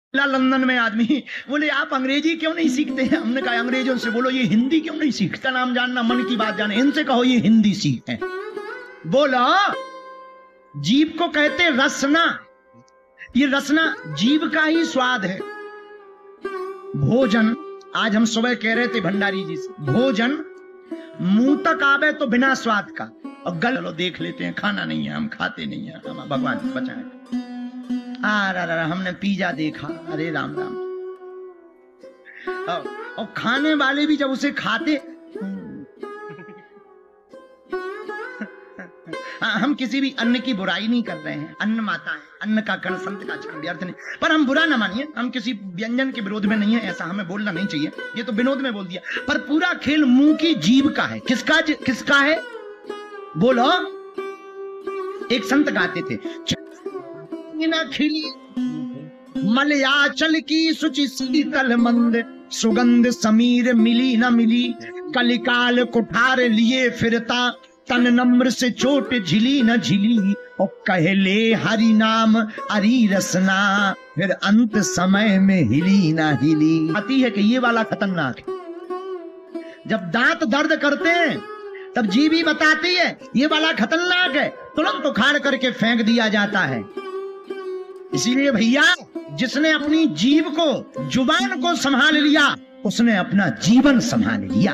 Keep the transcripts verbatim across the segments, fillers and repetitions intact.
London में आदमी बोले आप अंग्रेजी क्यों नहीं सीखते हैं? हमने कहा अंग्रेजों से बोलो ये हिंदी क्यों नहीं सीखता, नाम जानना मन की बात जाने, इनसे कहो ये हिंदी सीखते। बोला जीभ को कहते रसना, ये रसना जीभ का ही स्वाद है। भोजन, आज हम सुबह कह रहे थे भंडारी जी से, भोजन मुंह तक आवे तो बिना स्वाद का, और गल लो देख लेते हैं, खाना नहीं है, हम खाते नहीं है, हम भगवान बचाए। आ रा रा हमने पिज्जा देखा, अरे राम राम। और, और खाने वाले भी जब उसे खाते, हम किसी भी अन्न की बुराई नहीं कर रहे हैं, अन्न माता है, अन्न का कण संत का क्षण व्यर्थ नहीं, पर हम बुरा ना मानिए, हम किसी व्यंजन के विरोध में नहीं है, ऐसा हमें बोलना नहीं चाहिए, ये तो विनोद में बोल दिया। पर पूरा खेल मुंह की जीभ का है। किसका किसका है? बोलो। एक संत गाते थे, न खिली मलयाचल की सुचि शीतल मंद, सुगंध समीर मिली न मिली, कलिकाल कुठार लिए फिरता, तन नम्र से चोट झिली न झिली, और कहले हरि नाम हरि रसना, फिर अंत समय में हिली ना हिली। आती है कि ये वाला खतरनाक है। जब दांत दर्द करते हैं तब जीभ ही बताती है ये वाला खतरनाक है, तुरंत उखाड़ करके फेंक दिया जाता है। इसीलिए भैया जिसने अपनी जीभ को, जुबान को संभाल लिया, उसने अपना जीवन संभाल लिया।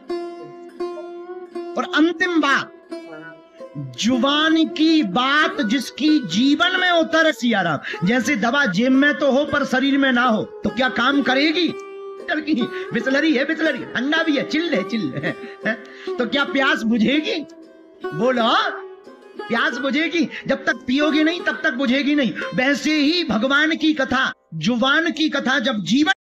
और अंतिम बात, जुबान की बात जिसकी जीवन में उतर, सियाराम जैसे दवा जेब में तो हो पर शरीर में ना हो तो क्या काम करेगी? बिस्लरी है, बिस्लरी ठंडा भी है, चिल्ड है, चिल्ड है, तो क्या प्यास बुझेगी? बोलो, प्यास बुझेगी? जब तक पियोगे नहीं तब तक बुझेगी नहीं। वैसे ही भगवान की कथा, जुबान की कथा जब जीवन